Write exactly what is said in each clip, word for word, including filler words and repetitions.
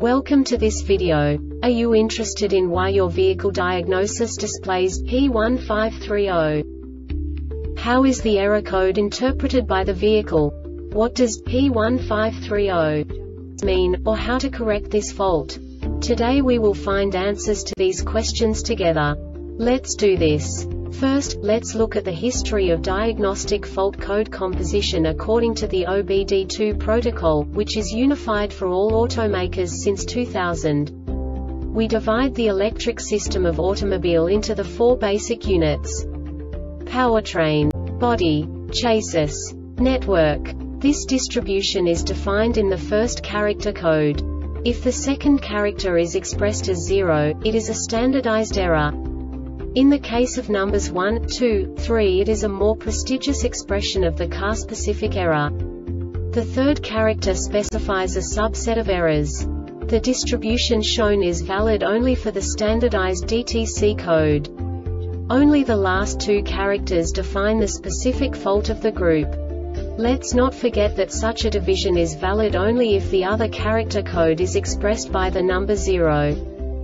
Welcome to this video. Are you interested in why your vehicle diagnosis displays P one five three zero? How is the error code interpreted by the vehicle? What does P one five three zero mean, or how to correct this fault? Today we will find answers to these questions together. Let's do this. First, let's look at the history of diagnostic fault code composition according to the O B D two protocol, which is unified for all automakers since two thousand. We divide the electric system of automobile into the four basic units: powertrain, body, chassis, network. This distribution is defined in the first character code. If the second character is expressed as zero, it is a standardized error. In the case of numbers one, two, three, it is a more prestigious expression of the car-specific error. The third character specifies a subset of errors. The distribution shown is valid only for the standardized D T C code. Only the last two characters define the specific fault of the group. Let's not forget that such a division is valid only if the other character code is expressed by the number zero.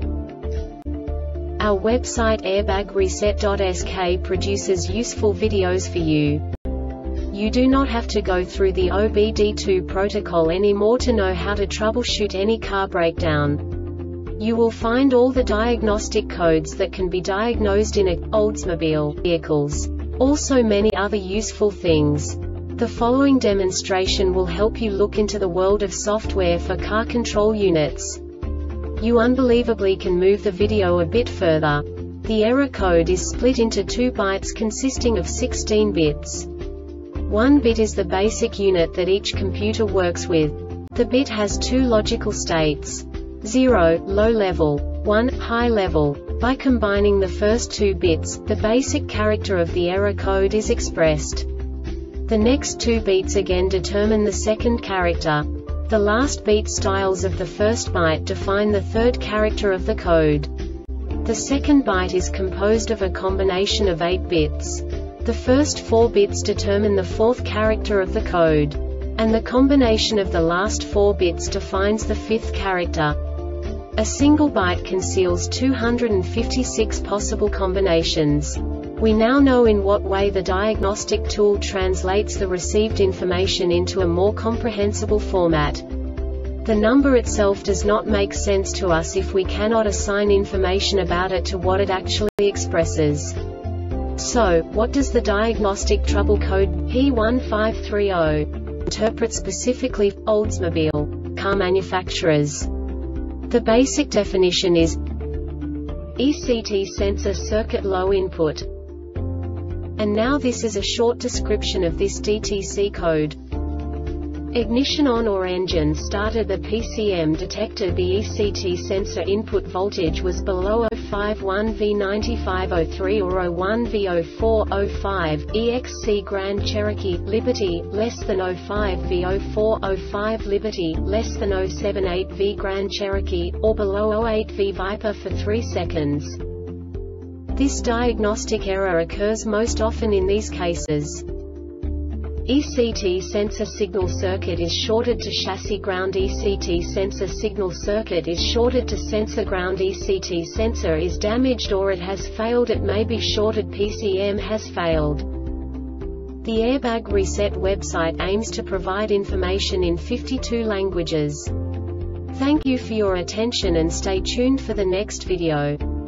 Our website airbag reset dot S K produces useful videos for you. You do not have to go through the O B D two protocol anymore to know how to troubleshoot any car breakdown. You will find all the diagnostic codes that can be diagnosed in a Oldsmobile vehicles. Also many other useful things. The following demonstration will help you look into the world of software for car control units. You unbelievably can move the video a bit further. The error code is split into two bytes consisting of sixteen bits. One bit is the basic unit that each computer works with. The bit has two logical states: zero, low level, one, high level. By combining the first two bits, the basic character of the error code is expressed. The next two beats again determine the second character. The last beat styles of the first byte define the third character of the code. The second byte is composed of a combination of eight bits. The first four bits determine the fourth character of the code. And the combination of the last four bits defines the fifth character. A single byte conceals two hundred fifty-six possible combinations. We now know in what way the diagnostic tool translates the received information into a more comprehensible format. The number itself does not make sense to us if we cannot assign information about it to what it actually expresses. So, what does the diagnostic trouble code P one five three zero interpret specifically for Oldsmobile car manufacturers? The basic definition is E C T sensor circuit low input. And now this is a short description of this D T C code. Ignition on or engine started. The P C M detected the E C T sensor input voltage was below zero point five one volt ninety-five oh three or zero point one volt zero four oh five, E X C Grand Cherokee, Liberty, less than zero point five volt zero four oh five, Liberty, less than zero point seven eight volt Grand Cherokee, or below zero point eight volt Viper for three seconds. This diagnostic error occurs most often in these cases: E C T sensor signal circuit is shorted to chassis ground. E C T sensor signal circuit is shorted to sensor ground. E C T sensor is damaged or it has failed. It may be shorted. P C M has failed. The Airbag Reset website aims to provide information in fifty-two languages. Thank you for your attention and stay tuned for the next video.